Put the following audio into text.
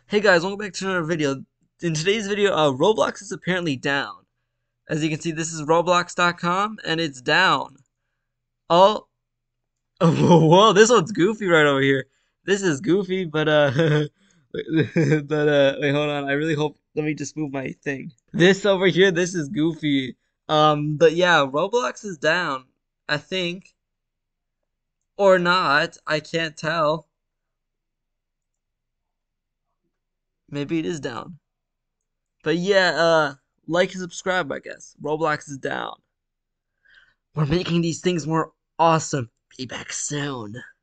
Hey guys, welcome back to another video. In today's video, Roblox is apparently down. As you can see, this is Roblox.com, and it's down. Oh, whoa, this one's goofy right over here. This is goofy, but wait, hold on. I really hope. Let me just move my thing. This over here, this is goofy. But yeah, Roblox is down. I think, or not. I can't tell. Maybe it is down. But yeah, like and subscribe, I guess. Roblox is down. We're making these things more awesome. Be back soon.